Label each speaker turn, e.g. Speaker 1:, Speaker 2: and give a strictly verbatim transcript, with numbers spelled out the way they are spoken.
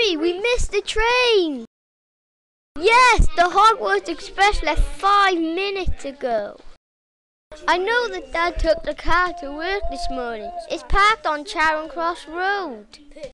Speaker 1: Hurry, we missed the train! Yes, the Hogwarts Express left five minutes ago. I know that Dad took the car to work this morning. It's parked on Charing Cross Road.